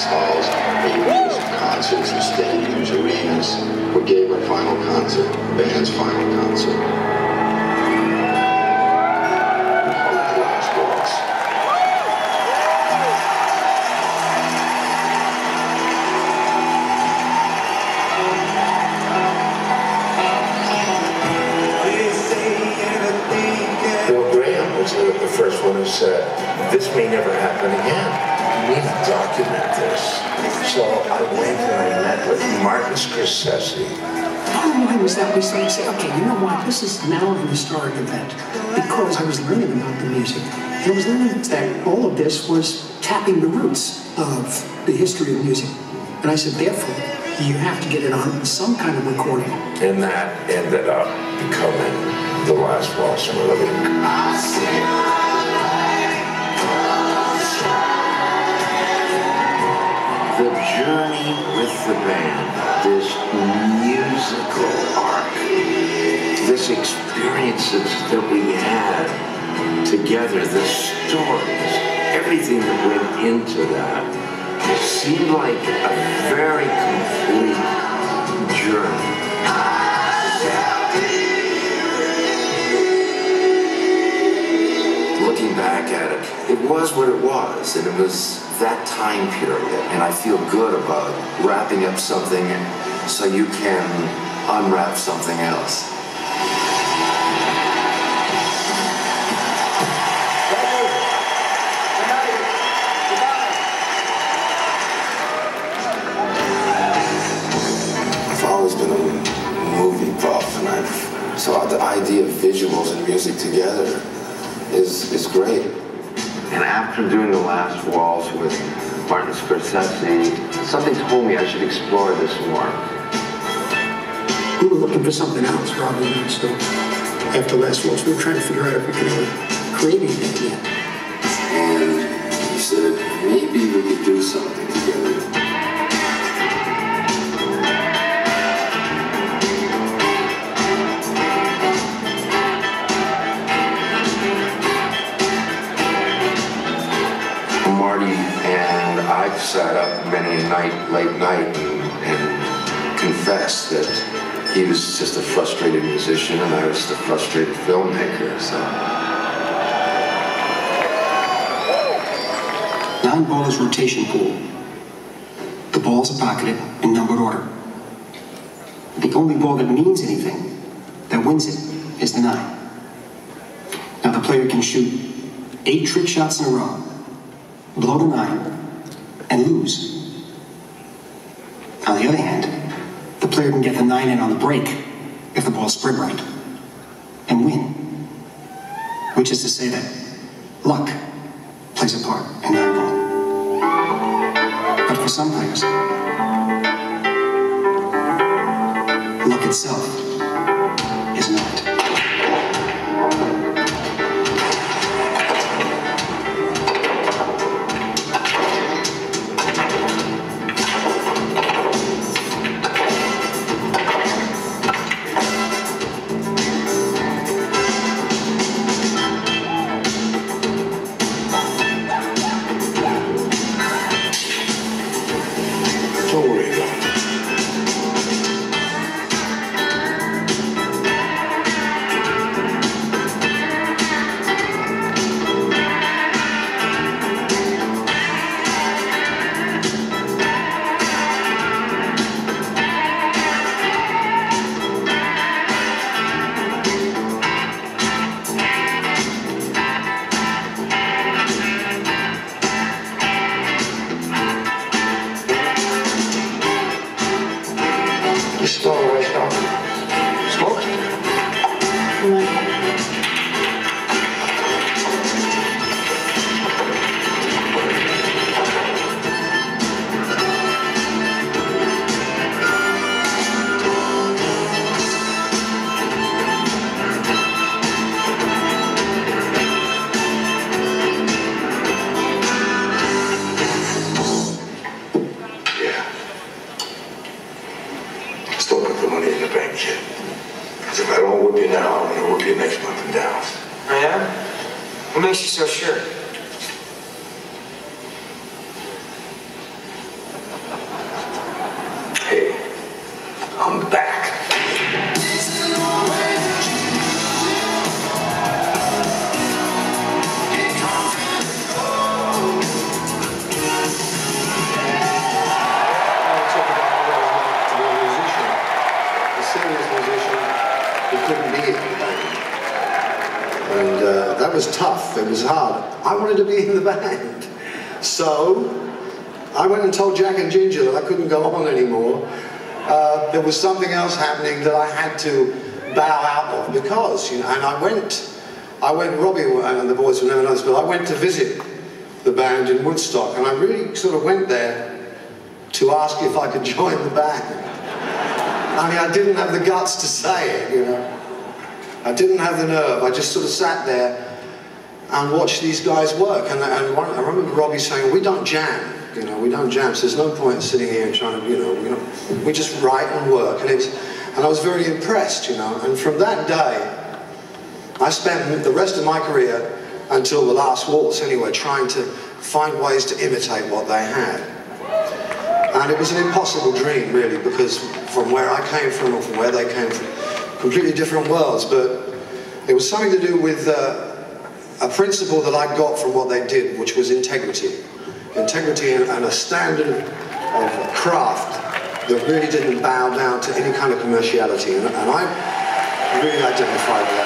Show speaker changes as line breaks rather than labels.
dance halls, arenas, concerts, and stadiums, arenas. We gave our final concert, the band's final concert. The last waltz.
The first one who said, this may never happen again. We need to document this. So I went and I met with Martin Scorsese.
Bottom line was that we started to say, okay, you know what, this is now an historic event. Because I was learning about the music. And I was learning that all of this was tapping the roots of the history of music. And I said, therefore, you have to get it on some kind of recording.
And that ended up becoming the last waltz movie.
The journey with the band, this musical arc, this experiences that we had together, the stories, everything that went into that, seemed like a very complete journey. Looking back at it, it was what it was, and it was that time period, and I feel good about wrapping up something so you can unwrap something else.
I've always been a movie buff, and so the idea of visuals and music together is great.
And after doing the last waltz with Martin Scorsese, something told me I should explore this more.
We were looking for something else, Robbie and I, so after last waltz, we were trying to figure out if we could ever create anything yet.
And he said, maybe we could do something together.
Marty and I sat up many a night, late night, and confessed that he was just a frustrated musician and I was just a frustrated filmmaker, so.
9 ballers rotation pool. The balls are pocketed in numbered order. The only ball that means anything, that wins it, is the 9. Now the player can shoot 8 trick shots in a row, blow the 9, and lose. On the other hand, the player can get the 9 in on the break if the ball's spread right, and win. Which is to say that luck plays a part in 9 ball. But for some players, luck itself is not.
Don't worry about it. You still awake, though? Smoke? Still got the money in the bank, kid. Because if I don't whip you now, I'm going to whip you next month in Dallas.
Oh, yeah? What makes you so sure? was tough, it was hard. I wanted to be in the band. So I went and told Jack and Ginger that I couldn't go on anymore. There was something else happening that I had to bow out of because, you know, and I went, Robbie and the boys will never know this, but I went to visit the band in Woodstock, and I really sort of went there to ask if I could join the band. I mean, I didn't have the guts to say it, you know. I didn't have the nerve. I just sort of sat there and watched these guys work. And I remember Robbie saying, we don't jam, you know, we don't jam, so there's no point sitting here and trying to, you know, we just write and work. And I was very impressed, you know. And from that day, I spent the rest of my career, until the last waltz anyway, trying to find ways to imitate what they had. And it was an impossible dream, really, because from where I came from and from where they came from, completely different worlds, but it was something to do with a principle that I got from what they did, which was integrity. Integrity and a standard of craft that really didn't bow down to any kind of commerciality. And I really identified with that.